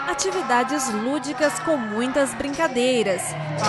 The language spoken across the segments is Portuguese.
Atividades lúdicas com muitas brincadeiras.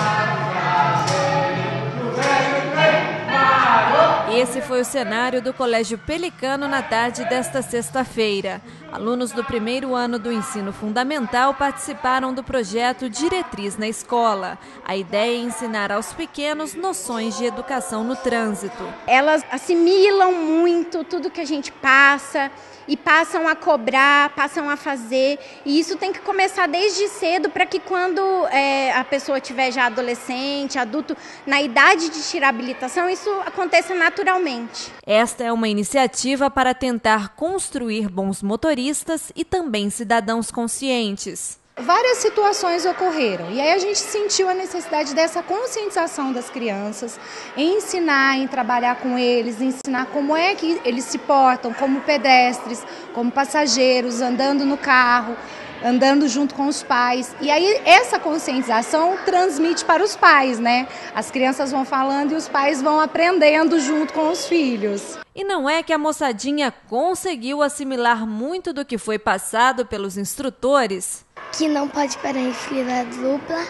Esse foi o cenário do Colégio Pelicano na tarde desta sexta-feira. Alunos do primeiro ano do ensino fundamental participaram do projeto Diretriz na Escola. A ideia é ensinar aos pequenos noções de educação no trânsito. Elas assimilam muito tudo que a gente passa e passam a cobrar, passam a fazer. E isso tem que começar desde cedo para que quando a pessoa tiver já adolescente, adulto, na idade de tirar habilitação, isso aconteça naturalmente. Esta é uma iniciativa para tentar construir bons motoristas e também cidadãos conscientes. Várias situações ocorreram e aí a gente sentiu a necessidade dessa conscientização das crianças, em ensinar, em trabalhar com eles, ensinar como é que eles se portam como pedestres, como passageiros, andando no carro, andando junto com os pais. E aí essa conscientização transmite para os pais, né? As crianças vão falando e os pais vão aprendendo junto com os filhos. E não é que a moçadinha conseguiu assimilar muito do que foi passado pelos instrutores? Que não pode parar em fila dupla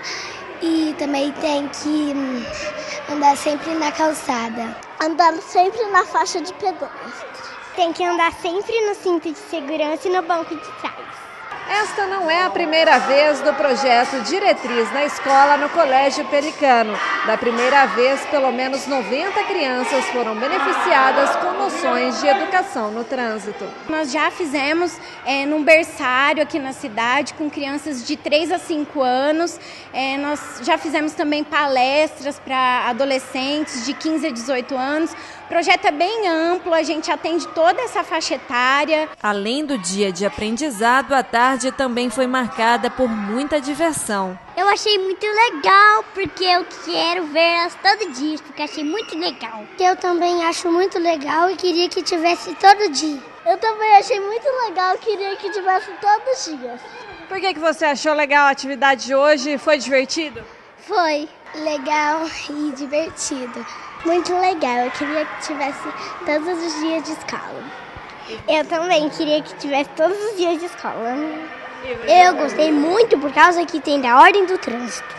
e também tem que andar sempre na calçada. Andar sempre na faixa de pedestre. Tem que andar sempre no cinto de segurança e no banco de trás. Esta não é a primeira vez do projeto Diretriz na Escola no Colégio Pelicano. Da primeira vez, pelo menos 90 crianças foram beneficiadas com noções de educação no trânsito. Nós já fizemos num berçário aqui na cidade com crianças de 3 a 5 anos. Nós já fizemos também palestras para adolescentes de 15 a 18 anos. O projeto é bem amplo, a gente atende toda essa faixa etária. Além do dia de aprendizado, a tarde também foi marcada por muita diversão. Eu achei muito legal, porque eu quero ver elas todo dia, porque achei muito legal. Eu também acho muito legal e queria que tivesse todo dia. Eu também achei muito legal, queria que tivesse todos os dias. Por que você achou legal a atividade de hoje? Foi divertido? Foi legal e divertido. Muito legal, eu queria que tivesse todos os dias de escola. Eu também queria que tivesse todos os dias de escola. Eu gostei muito por causa que tem da ordem do trânsito.